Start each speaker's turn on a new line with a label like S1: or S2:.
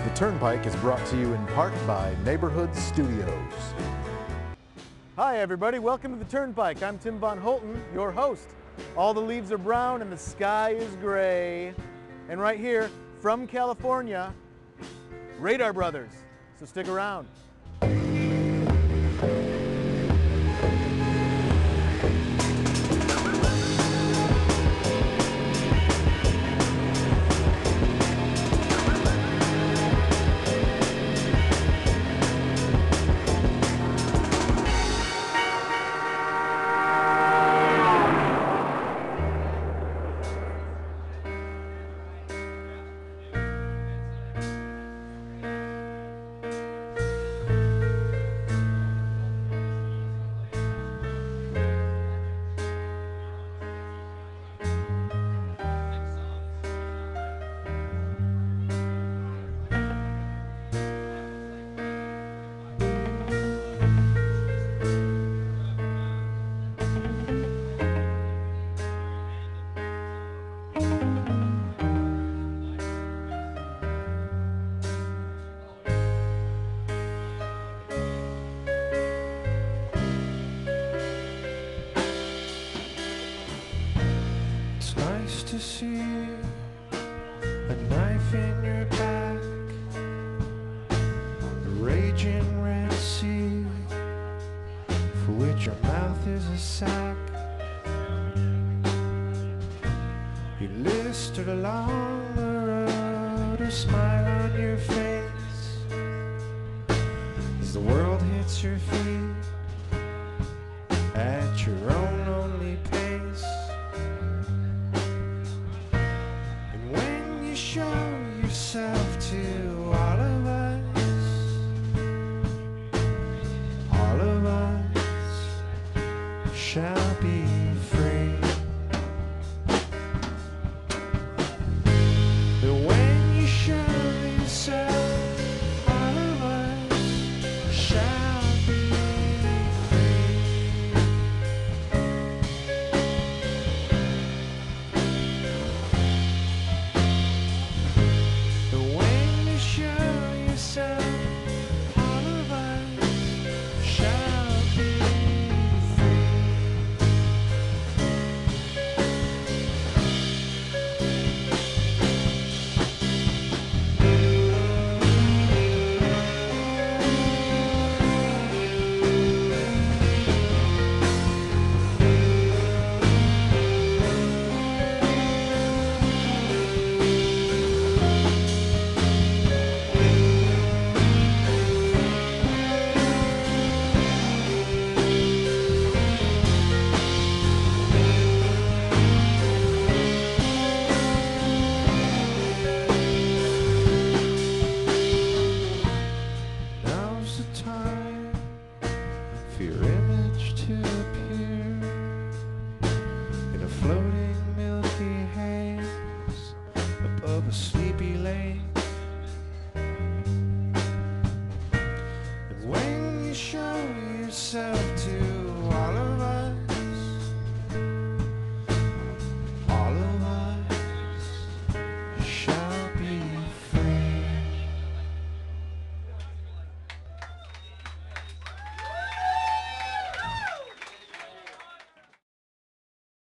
S1: The Turnpike is brought to you in part by Neighborhood Studios. Hi everybody, welcome to The Turnpike. I'm Tim Von Holten, your host. All the leaves are brown and the sky is gray. And right here, from California, Radar Brothers. So stick around.
S2: It's nice to see a knife in your back, a raging red sea for which your mouth is a sack. You listed along the road, a smile on your face as the world hits your feet at your own only pace. Show yourself to all of us shall be free. But when you show yourself, all of us shall be time for your image to appear in a floating milky haze above a sleepy lake.